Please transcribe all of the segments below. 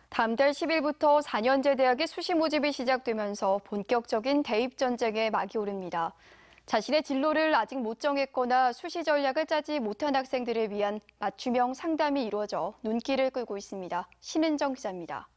다음 달 10일부터 4년제 대학의 수시 모집이 시작되면서 본격적인 대입 전쟁에 막이 오릅니다. 자신의 진로를 아직 못 정했거나 수시 전략을 짜지 못한 학생들을 위한 맞춤형 상담이 이루어져 눈길을 끌고 있습니다. 신은정 기자입니다.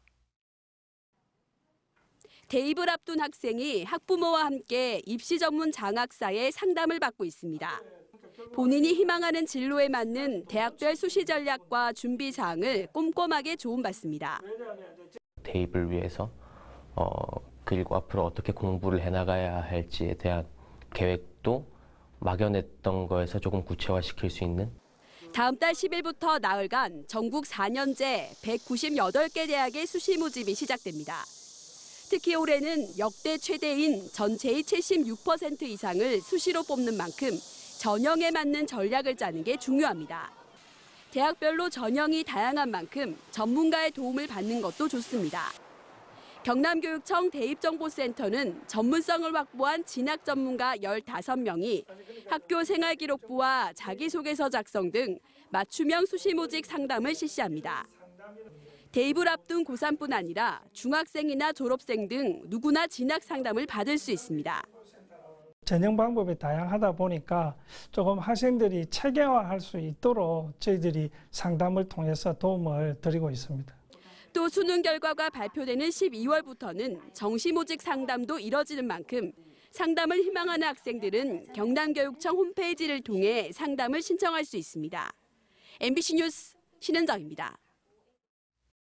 대입을 앞둔 학생이 학부모와 함께 입시 전문 장학사의 상담을 받고 있습니다. 본인이 희망하는 진로에 맞는 대학별 수시 전략과 준비 사항을 꼼꼼하게 조언받습니다. 대입을 위해서 그리고 앞으로 어떻게 공부를 해나가야 할지에 대한 계획도 막연했던 거에서 조금 구체화시킬 수 있는. 다음 달 10일부터 나흘간 전국 4년제 198개 대학의 수시 모집이 시작됩니다. 특히 올해는 역대 최대인 전체의 76% 이상을 수시로 뽑는 만큼 전형에 맞는 전략을 짜는 게 중요합니다. 대학별로 전형이 다양한 만큼 전문가의 도움을 받는 것도 좋습니다. 경남교육청 대입정보센터는 전문성을 확보한 진학 전문가 15명이 학교 생활기록부와 자기소개서 작성 등 맞춤형 수시 모집 상담을 실시합니다. 대입을 앞둔 고3뿐 아니라 중학생이나 졸업생 등 누구나 진학 상담을 받을 수 있습니다. 전형 방법이 다양하다 보니까 조금 학생들이 체계화할 수 있도록 저희들이 상담을 통해서 도움을 드리고 있습니다. 또 수능 결과가 발표되는 12월부터는 정시모집 상담도 이뤄지는 만큼 상담을 희망하는 학생들은 경남교육청 홈페이지를 통해 상담을 신청할 수 있습니다. MBC 뉴스 신은정입니다.